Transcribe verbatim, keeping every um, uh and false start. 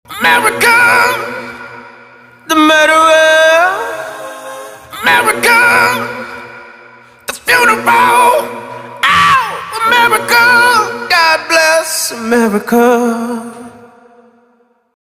America, the murderer. America, the funeral. Oh, America, God bless America.